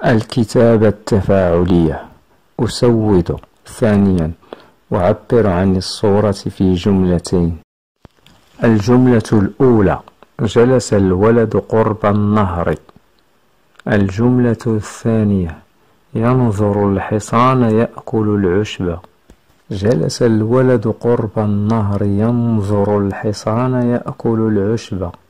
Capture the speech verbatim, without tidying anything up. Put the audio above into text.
الكتابة التفاعلية. أسود. ثانيا، أعبر عن الصورة في جملتين. الجملة الأولى: جلس الولد قرب النهر. الجملة الثانية: ينظر الحصان يأكل العشب. جلس الولد قرب النهر ينظر الحصان يأكل العشب.